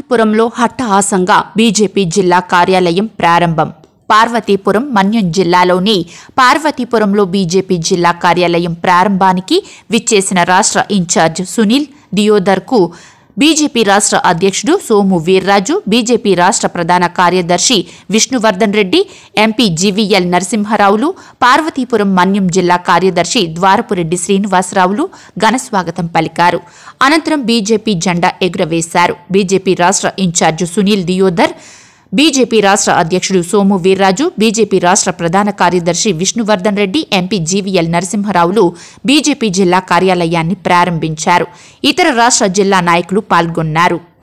పార్వతీపురంలో హట్టహాసంగా BJP జిల్లా కార్యాలయం ప్రారంభం. పార్వతీపురం మన్యం జిల్లాలోని పార్వతీపురంలో బీజేపీ జిల్లా కార్యాలయం ప్రారంభానికి విచ్చేసిన రాష్ట్ర ఇన్ఛార్జ్ సునీల్ దియోదర్కు బీజేపీ రాష్ట్ర అధ్యక్షుడు సోము వీర్రాజు, బీజేపీ రాష్ట్ర ప్రధాన కార్యదర్శి విష్ణువర్ధన్ రెడ్డి, ఎంపీ జీవీఎల్ నరసింహారావులు, పార్వతీపురం మన్యం జిల్లా కార్యదర్శి ద్వారపురెడ్డి శ్రీనివాసరావులు ఘనస్వాగతం పలికారు. అనంతరం బీజేపీ జెండా ఎగురవేశారు. బీజేపీ రాష్ట్ర ఇన్ఛార్జ్ సునీల్ దియోదర్, బీజేపీ రాష్ట్ర అధ్యక్షుడు సోము వీర్రాజు, బీజేపీ రాష్ట్ర ప్రధాన కార్యదర్శి విష్ణువర్ధన్ రెడ్డి, ఎంపీ జీవీఎల్ నరసింహారావులు బీజేపీ జిల్లా కార్యాలయాన్ని ప్రారంభించారు. ఇతర రాష్ట్ర జిల్లా నాయకులు పాల్గొన్నారు.